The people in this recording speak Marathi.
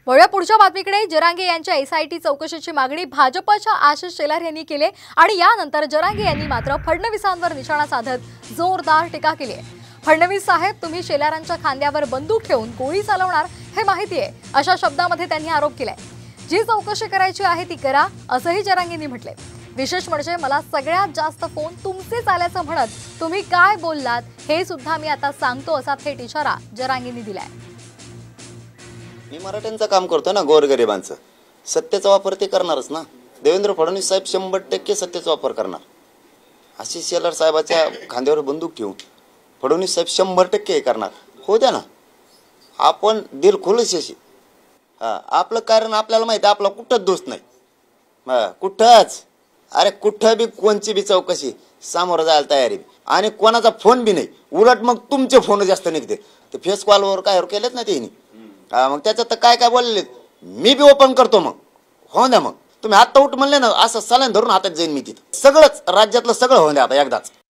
वळूया पुढच्या बातमीकडे। जरांगे यांच्या एसआयटी चौकशीची मागणी भाजपच्या आशिष शेलार यांनी केली आणि यानंतर जरांगे यांनी मात्र फडणवीसांवर निशाणा साधत जोरदार टीका केली आहे। फडणवीस साहेब, तुम्ही शेलारांच्या खांद्यावर बंदूक ठेवून गोळी चालवणार हे माहिती आहे, अशा शब्दामध्ये त्यांनी आरोप केलाय। जी चौकशी करायची आहे ती करा, असंही जरांगेंनी म्हटलंय। विशेष म्हणजे मला सगळ्यात जास्त फोन तुमचेच आल्याचं म्हणत तुम्ही काय बोललात हे सुद्धा मी आता सांगतो, असा थेट इशारा जरांगेंनी दिलाय। मी मराठ्यांचं काम करतो ना, गोरगरिबांचं। सत्तेचा वापर ते करणारच ना। देवेंद्र फडणवीस साहेब 100% सत्तेचा वापर करणार। आशिष शेलार साहेबाच्या खांद्यावर बंदूक ठेवून फडणवीस साहेब 100% करणार। हो द्या ना, आपण दिल खुलशी। आपलं कारण आपल्याला माहिती, आपला कुठंच दोष नाही। कुठंच, अरे कुठं बी कोणची बी चौकशी सामोरं जायला तयारी, आणि कोणाचा फोन बी नाही। उलट मग तुमचे फोन जास्त निघते। ते फेस कॉलवर काय केलेत ना त्यांनी, मग त्याच्यात तर काय काय बोलले मी बी ओपन करतो। मग हो द्या, मग तुम्ही आत्ता उठ म्हणले ना, असं सलाईन धरून हातात जाईन मी तिथं। सगळंच राज्यातलं सगळं होऊन द्या आता एकदाच।